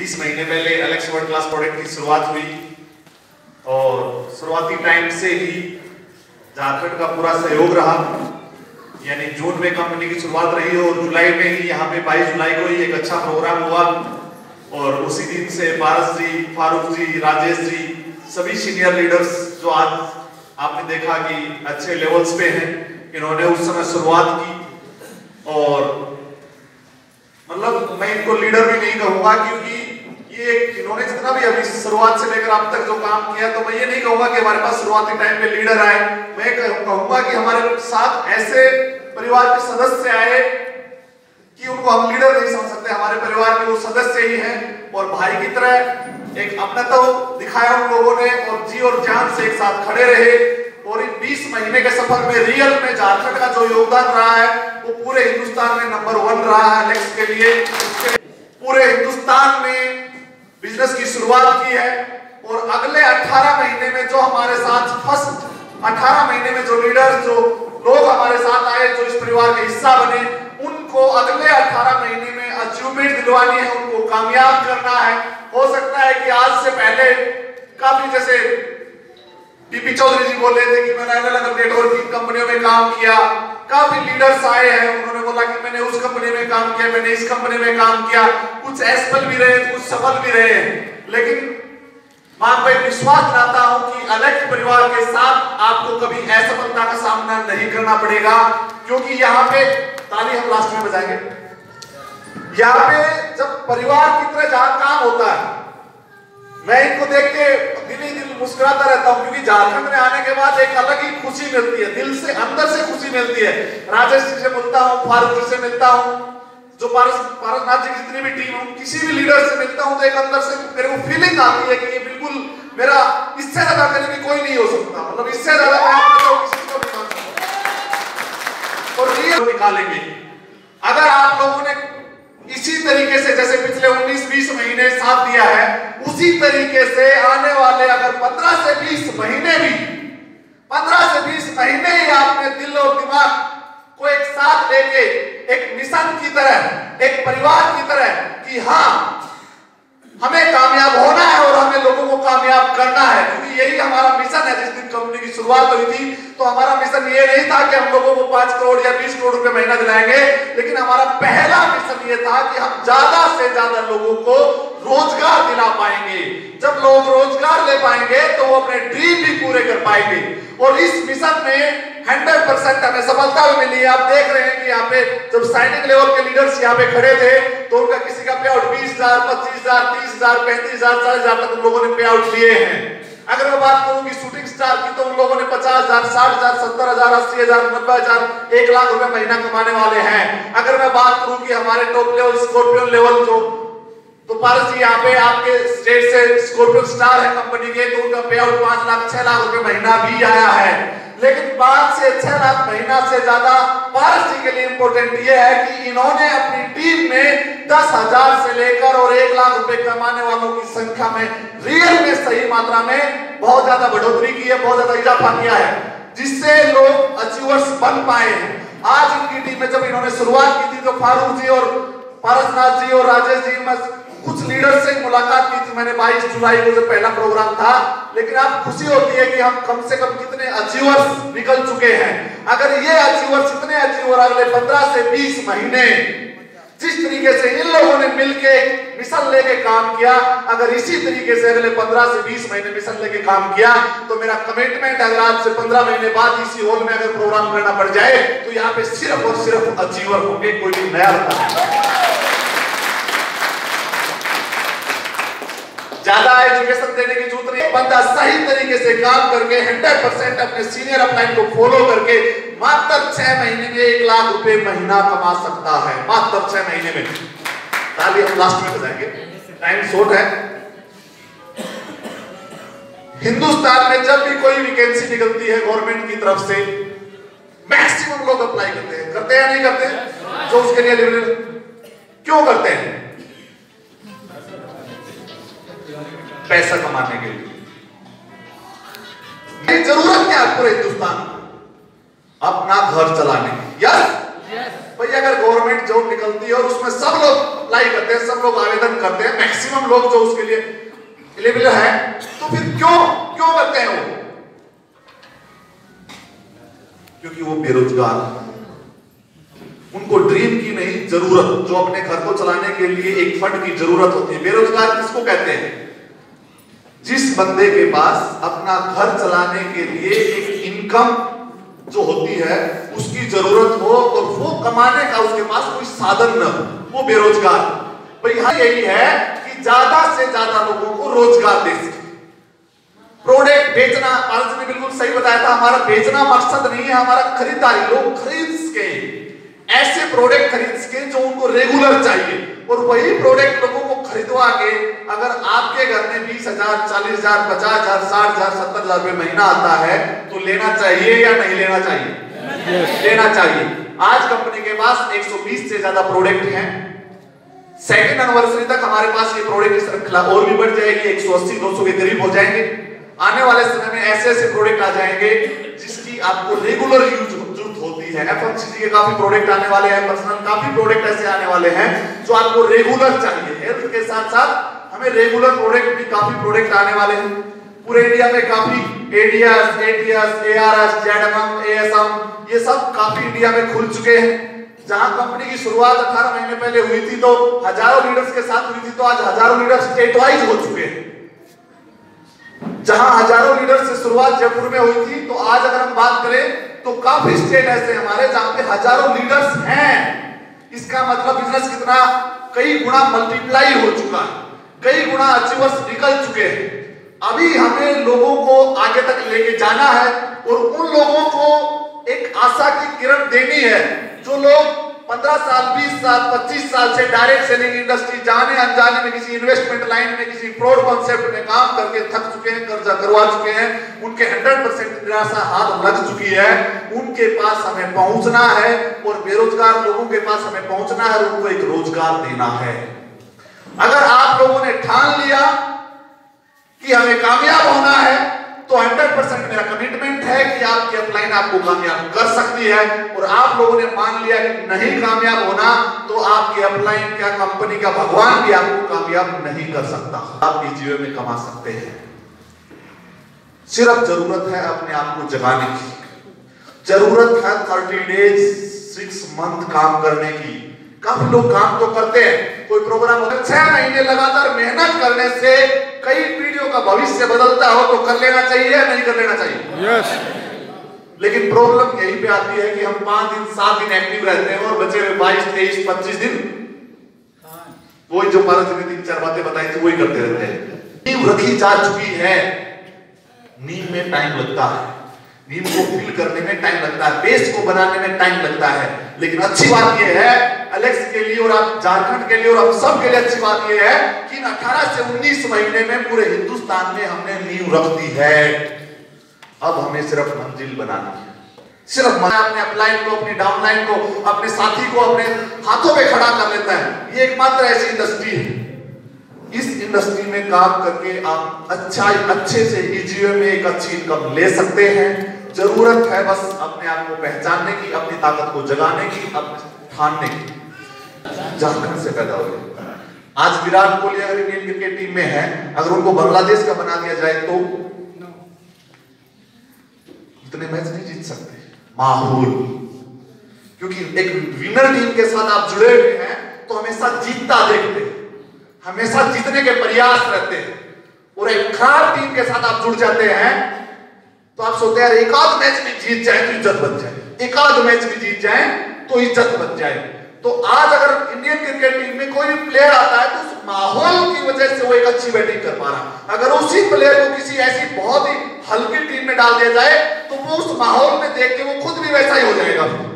20 महीने पहले Alex world class product की शुरुआत हुई और शुरुआती टाइम से ही झारखंड का पूरा सहयोग रहा। यानी जून में कंपनी की शुरुआत रही और जुलाई में ही यहाँ पे 22 जुलाई को ही एक अच्छा प्रोग्राम हुआ और उसी दिन से पारस जी, फारूक जी, राजेश जी, सभी सीनियर लीडर्स जो आज आपने देखा कि अच्छे लेवल्स पे हैं, इन्होंने उस समय शुरुआत की। और मतलब मैं इनको लीडर भी नहीं कहूंगा क्योंकि ये इन्होंने जितना भी अभी शुरुआत से लेकर अब तक जो काम किया, तो मैं ये नहीं कहूंगा कि हमारे पास शुरुआती टाइम पे लीडर आए। मैं कहूंगा कि हमारे साथ ऐसे परिवार के सदस्य आए कि उनको हम लीडर नहीं समझ सकते, हमारे परिवार के वो सदस्य ही हैं और भाई की तरह एक अपनत्व दिखाया उन लोगों ने और जी और जान से एक साथ खड़े रहे। और इन 20 महीने के सफर में रियल में झारखंड का जो योगदान रहा है वो पूरे हिंदुस्तान में नंबर 1 रहा है एलेक्स के लिए। पूरे हिंदुस्तान में बिजनेस की शुरुआत की है और अगले 18 महीने में जो हमारे साथ फर्स्ट 18 महीने में जो लीडर, जो लोग हमारे साथ आए, जो इस परिवार का हिस्सा बने, उनको अगले 18 महीने में अचीवमेंट दिलवानी है, उनको कामयाब करना है। हो सकता है कि आज से पहले काफी, जैसे टीपी चौधरी जी बोल रहे थे कि मैंने अलग अलग नेटवर्किंग कंपनियों में काम किया, काफी लीडर्स आए हैं, उन्होंने बोला कि मैंने उस कंपनी में काम किया, मैंने इस कंपनी में काम किया, कुछ असफल भी रहे, कुछ सफल भी रहे। लेकिन मैं पे विश्वास दिलाता हूं कि एलेक्स परिवार के साथ आपको कभी असफलता का सामना नहीं करना पड़ेगा, क्योंकि यहाँ पे ताली हम लास्ट में बजाएंगे। यहाँ पे जब परिवार की तरह जहां काम होता है, मैं इनको देख के दिल ही दिल मुस्कुराता रहता हूं, क्योंकि झारखंड में आने के बाद एक अलग ही खुशी मिलती है, दिल से अंदर से खुशी मिलती है। राजेश जी से मिलता हूं, फारूक जी से मिलता हूं, जो पारसनाथ जी की जितनी भी टीम है, किसी भी लीडर से मिलता हूं तो एक अंदर से मेरे को फीलिंग आती है कि ये बिल्कुल मेरा, इससे ज्यादा करीबी कोई नहीं हो सकता, मतलब इससे ज्यादा मैं आपको किसी को नहीं मान सकता। और रियल निकालेंगे अगर आप लोगों ने इसी तरीके से, जैसे पिछले 19-20 महीने साथ दिया है, उसी तरीके से आने वाले अगर 15 से 20 महीने भी, 15 से 20 महीने ही आपने दिल और दिमाग को एक साथ लेके एक मिशन की तरह, एक परिवार की तरह कि हाँ हमें कामयाब होना है और हमें लोगों को कामयाब करना है, क्योंकि यही हमारा मिशन है। जिस दिन कंपनी की शुरुआत हुई थी तो हमारा मिशन ये नहीं था कि हम लोगों को 5 करोड़ या 20 करोड़ रुपए महीना दिलाएंगे, लेकिन हमारा पहला मिशन ये था कि हम ज्यादा से ज्यादा लोगों को रोजगार दिला पाएंगे। जब लोग रोजगार ले पाएंगे तो वो अपने ड्रीम भी पूरे कर पाएंगे। और इस मिशन में 100% हमें सफलता भी मिली है। आप देख रहे हैं कि यहाँ पे जब साइनिंग लेवल के लीडर्स यहाँ पे खड़े थे तो उनका किसी का पे आउट 20,000, 25,000, 30,000, 35,000, 40,000 तक उन लोगों ने पे आउट लिए हैं। अगर मैं बात करूं कि शूटिंग स्टार की तो उन लोगों ने 50,000, 60,000, 70,000, 80,000, 90,000, 1 लाख रुपए महीना कमाने वाले हैं। अगर मैं बात करूं कि हमारे टॉप लेवल स्कॉर्पियन लेवल जो, तो पारस जी यहाँ पे आपके स्टेट से स्कॉर्पियन स्टार है कंपनी के, तो उनका पे आउट 5 लाख 6 लाख रुपए महीना भी आया है। लेकिन 5 से 6 लाख महीना से ज्यादा पारस जी के लिए इंपॉर्टेंट ये है कि इन्होंने अपनी टीम में 10,000 से लेकर और 1 लाख रुपए कमाने वालों की संख्या में रियल में सही मात्रा में बहुत ज्यादा बढ़ोतरी की है, बहुत ज्यादा इजाफा किया है, जिससे लोग अचीवर्स बन पाए हैं। आज इनकी टीम में जब इन्होंने शुरुआत की थी तो फारूक जी और पारसनाथ जी और राजेश जी, मैं कुछ लीडर से मुलाकात की थी मैंने 22 जुलाई को जो पहला प्रोग्राम था, लेकिन आप खुशी होती है कि हम कम से कम कितने अचीवर्स निकल चुके हैं। अगर ये अचीवर्स, इतने अचीवर अगले 15 से 20 महीने जिस तरीके से इन लोगों ने मिलके मिशन लेके काम किया, अगर इसी तरीके से अगले 15 से 20 महीने मिशन लेके काम किया तो मेरा कमिटमेंट है, आज से 15 महीने बाद इसी हॉल में अगर प्रोग्राम करना पड़ जाए तो यहाँ पे सिर्फ और सिर्फ अचीवर होंगे, कोई भी नया नहीं। ज्यादा एजुकेशन देने की जरूरत नहीं, बंदा सही तरीके से काम करके 100% अपने सीनियर अपलाइन को फॉलो करके मात्र 6 महीने में 1 लाख रुपए महीना कमा सकता है, मात्र 6 महीने में। ताली हम लास्ट में बजाएंगे, टाइम शॉर्ट है। हिंदुस्तान में जब भी कोई वैकेंसी निकलती है गवर्नमेंट की तरफ से, मैक्सिमम लोग अप्लाई करते हैं या नहीं करते? जो उसके लिए क्यों करते हैं? पैसा कमाने के लिए। जरूरत क्या है पूरे हिंदुस्तान? अपना घर चलाने की। यस, भाई अगर गवर्नमेंट जॉब निकलती है और उसमें सब लोग अप्लाई करते हैं, सब लोग आवेदन करते हैं, मैक्सिमम लोग जो उसके लिए एलिजिबल है, तो फिर क्यों करते हैं वो? क्योंकि वो बेरोजगार, उनको ड्रीम की नहीं जरूरत, जो अपने घर को चलाने के लिए एक फंड की जरूरत होती है। बेरोजगार किसको कहते हैं? जिस बंदे के पास अपना घर चलाने के लिए एक इनकम जो होती है उसकी जरूरत हो और वो कमाने का उसके पास कोई साधन न हो, वो बेरोजगार। भाई यहाँ यही है कि ज्यादा से ज्यादा लोगों को रोजगार दे सके। प्रोडक्ट बेचना, पारस ने बिल्कुल सही बताया था, हमारा बेचना मकसद नहीं है, हमारा खरीदारी। लोग खरीद सके ऐसे प्रोडक्ट खरीद सके जो उनको रेगुलर चाहिए, और वही प्रोडक्ट लोगों को खरीदवा के अगर आपके घर में 20,000, 40,000, 50,000, 60,000, 70,000 रुपए महीना आता है तो लेना चाहिए या नहीं लेना चाहिए? लेना चाहिए। आज कंपनी के पास 120 से ज्यादा प्रोडक्ट हैं। सेकेंड एनिवर्सरी तक हमारे पास ये प्रोडक्ट की श्रृंखला और भी बढ़ जाएगी, 180-200 के करीब हो जाएंगे। आने वाले समय में ऐसे ऐसे प्रोडक्ट आ जाएंगे जिसकी आपको रेगुलर यूज जरूरत होती है। एफएमसीजी के काफी प्रोडक्ट आने वाले हैं, पर्सनल काफी प्रोडक्ट ऐसे आने वाले हैं जो आपको रेगुलर चाहिए। हेल्थ के साथ साथ हमें रेगुलर प्रोडक्ट भी काफी प्रोडक्ट आने वाले हैं। पूरे इंडिया में काफी ADS, ATS, ARS, ZMM, ASM, ये सब काफी इंडिया में खुल चुके हैं। जहां कंपनी की शुरुआत 18 महीने पहले हुई थी तो हजारों लीडर्स के साथ हुई थी, तो आज हजारों लीडर्स स्टेट वाइज हो चुके हैं। जहां हजारों लीडर्स से शुरुआत जयपुर में हुई थी, तो आज अगर हम बात करें तो काफी स्टेट ऐसे हमारे जहां पे हजारों लीडर्स हैं। इसका मतलब बिजनेस कितना कई गुना मल्टीप्लाई हो चुका है, कई गुना अचीवर्स निकल चुके हैं। अभी हमें लोगों को आगे तक लेके जाना है और उन लोगों को एक आशा की किरण देनी है जो लोग 15 साल, 20 साल, 25 साल से डायरेक्ट सेलिंग इंडस्ट्री जाने अनजाने में किसी इन्वेस्टमेंट लाइन में, किसी फ्रॉड कॉन्सेप्ट में काम करके थक चुके हैं, कर्जा करवा चुके हैं, उनके 100% निराशा हाथ लग चुकी है। उनके पास हमें पहुंचना है और बेरोजगार लोगों के पास हमें पहुंचना है और उनको एक रोजगार देना है। अगर आप लोगों ने ठान लिया कि हमें कामयाब होना है तो 100% मेरा कमिटमेंट है कि आपकी अपलाइन आपको कामयाब कर सकती है। और आप लोगों ने मान लिया कि नहीं कामयाब होना तो आपकी अपलाइन क्या, कंपनी का भगवान भी आपको कामयाब नहीं कर सकता। आप इस जीवन में कमा सकते हैं, सिर्फ जरूरत है अपने आप को जगाने की, जरूरत है 30 डेज 6 मंथ काम करने की। काफी लोग काम तो करते हैं, कोई प्रोग्राम होता है 6 महीने लगातार मेहनत करने से कई पीढ़ियों का भविष्य बदलता हो तो कर लेना चाहिए या नहीं कर लेना चाहिए? यस। लेकिन प्रॉब्लम यहीं पे आती है कि हम 5 दिन 7 दिन एक्टिव रहते हैं और बचे हुए 22, 23, 25 दिन वही जो 5 दिन 3-4 बातें बताई थी वही करते रहते हैं। नींव रखी जा चुकी है, नींव में टाइम लगता है, नींव को फिल करने में टाइम लगता है, बेस को बनाने में टाइम लगता है। लेकिन अच्छी बात यह है एलेक्स के लिए और आप झारखंड के लिए और आप सब के लिए अच्छी बात यह है कि 18 से 19 महीने में पूरे हिंदुस्तान में हमने नींव रख दी है। अब हमें सिर्फ मंजिल बनानी है, सिर्फ अपने अपलाइन को, अपनी डाउनलाइन को, अपने साथी को अपने हाथों पे खड़ा कर लेता है। ये एकमात्र ऐसी इंडस्ट्री है, इस इंडस्ट्री में काम करके आप अच्छे से जीवन में एक अच्छी इनकम ले सकते हैं। जरूरत है बस अपने आप को पहचानने की, अपनी ताकत को जगाने की, अपने ठानने की। झारखंड से पैदा हुए, आज विराट कोहली अगर इंडियन क्रिकेट टीम में है, अगर उनको बांग्लादेश का बना दिया जाए तो इतने मैच नहीं जीत सकते। माहौल, क्योंकि एक विनर टीम के साथ आप जुड़े हुए हैं तो हमेशा जीतता देखते हैं, हमेशा जीतने के प्रयास रहते हैं। और एक खराब टीम के साथ आप जुड़ जाते हैं तो आप सोचते हैं एक आध मैच भी जीत जाए तो इज्जत बन जाए, एक आध मैच भी जीत जाए तो इज्जत बन जाए। तो आज अगर इंडियन क्रिकेट टीम में कोई प्लेयर आता है तो उस माहौल की वजह से वो एक अच्छी बैटिंग कर पा रहा। अगर उसी प्लेयर को किसी ऐसी बहुत ही हल्की टीम में डाल दिया जाए तो वो उस माहौल में देख के वो खुद भी वैसा ही हो जाएगा।